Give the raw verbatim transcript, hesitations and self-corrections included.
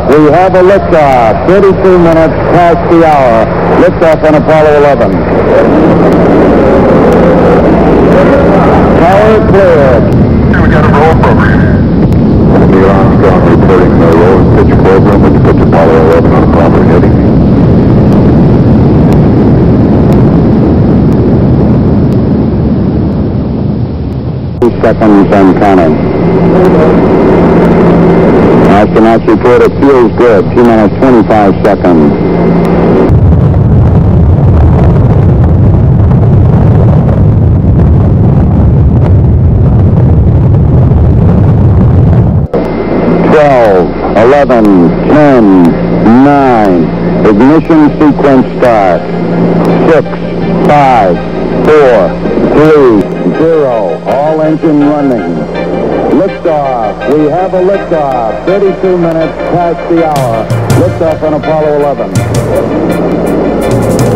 We have a liftoff. thirty-two minutes past the hour. Liftoff on Apollo eleven. Power cleared. We got a roll program. Neil Armstrong reporting the roll and pitch program, which puts Apollo eleven on a proper heading. Two seconds and counting. Astronauts report it feels good. Two minutes, twenty-five seconds. twelve, eleven, ten, nine. Ignition sequence start. six, five, four, three, zero. All engine running. Liftoff. We have a liftoff. thirty-two minutes past the hour. Liftoff on Apollo eleven.